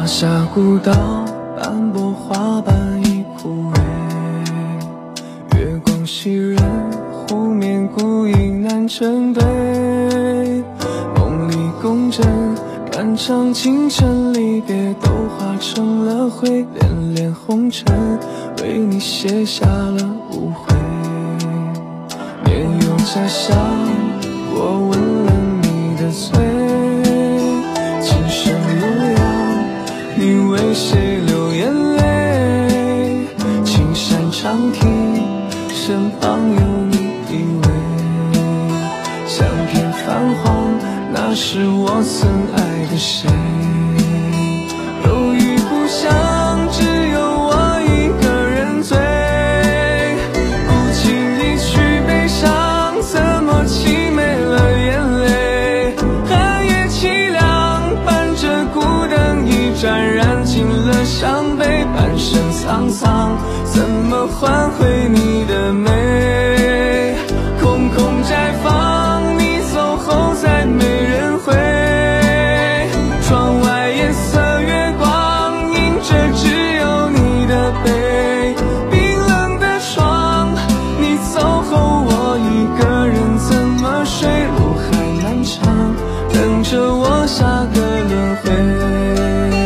下古道，斑驳花瓣已枯萎。月光袭人，湖面孤影难成对。梦里共枕，漫长清晨离别都化成了灰。恋恋红尘，为你写下了无悔。年幼家乡，我吻了你的嘴。琴声悠扬，你为谁流眼泪？青山长亭，身旁有你依偎。相片泛黄，那是我曾爱的谁？忧郁故乡，只有我一个人醉。不经意去悲伤，怎么凄美了眼泪？寒夜凄凉，伴着孤灯一盏，燃尽了伤悲。半生沧桑，怎么换回你的美？空空斋房，你走后再没人回。窗外夜色月光，映着只有你的背。冰冷的窗，你走后我一个人怎么睡？路还漫长，等着我下个轮回。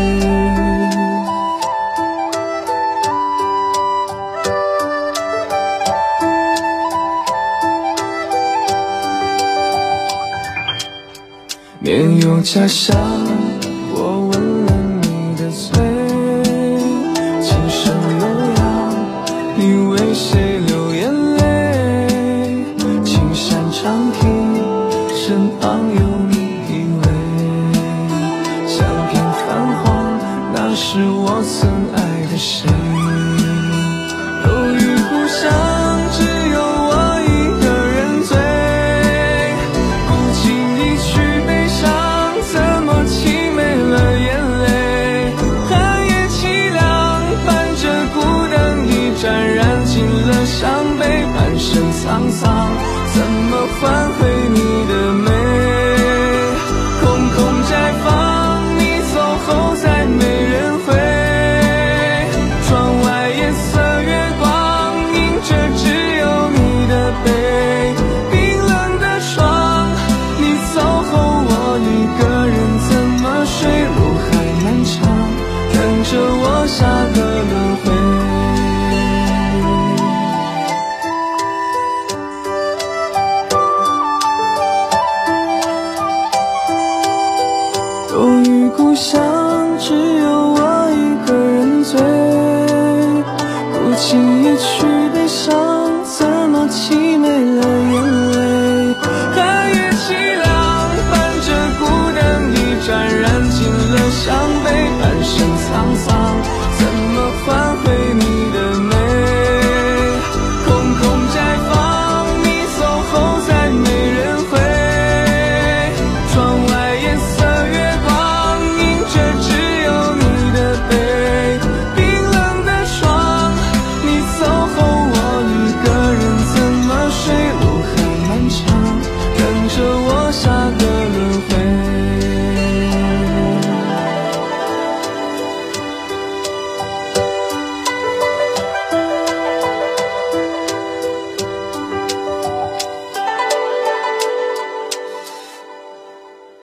年幼家乡，我吻了你的嘴。琴声悠扬，你为谁流眼泪？青山长亭，身旁有你依偎。相片泛黄，那是我曾爱的谁？忧郁故乡，只有我一个人醉。不经意去悲伤，怎么凄美了眼泪？寒夜凄凉，伴着孤灯一盏，燃尽了伤悲。半生沧桑，怎么换回你的美？空空斋房，你走后再没人回。窗外夜色月光，映着只有你的背。冰冷的窗，你走后我一个人怎么睡？路还漫长，等着我下个轮回。忧郁故乡，只有我一个人醉。不经意去悲伤，怎么轻